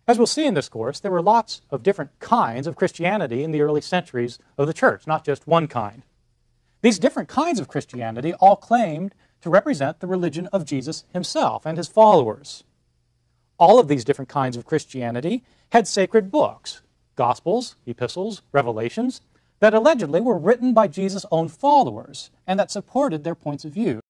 As we'll see in this course, there were lots of different kinds of Christianity in the early centuries of the church, not just one kind. These different kinds of Christianity all claimed to represent the religion of Jesus himself and his followers. All of these different kinds of Christianity had sacred books, Gospels, epistles, revelations, that allegedly were written by Jesus' own followers and that supported their points of view.